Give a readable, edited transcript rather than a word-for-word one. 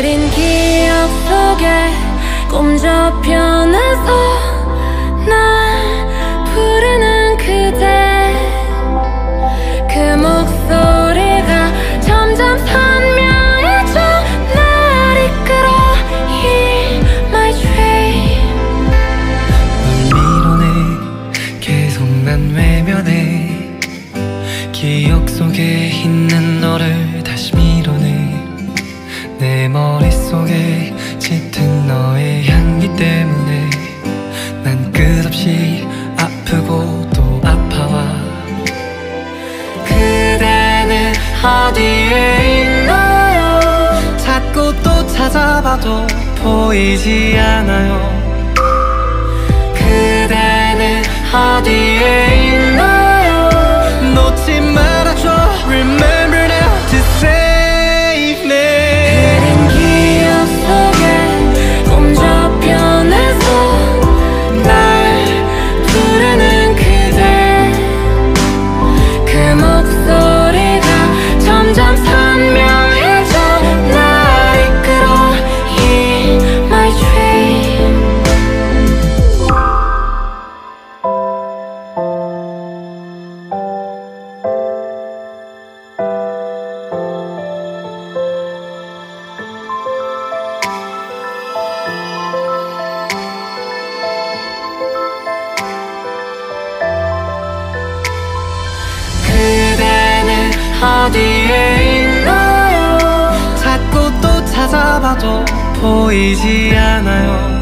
흐린 기억 속에 꼼접편에서 날 부르는 그대, 그 목소리가 점점 선명해져 날 이끌어 Hear my dream. 널 밀어내 계속 난 외면해. 기억 속에 있는 너를 다시 밀어내. 내 머릿속에 짙은 너의 향기 때문에 난 끝없이 아프고 또 아파와. 그대는 어디에 있나요? 찾고 또 찾아봐도 보이지 않아요. 그대는 어디에 있나요? 놓지 말아줘. Remember now to save me. 흐린 기억 속에 꼼접편에서 날 부르는 그대, 그 목소리가 점점 선명해져 날 이끌어 Hear my dream. 그대는 어디에 있나요? 찾고 또 찾아봐도 보이지 않아요.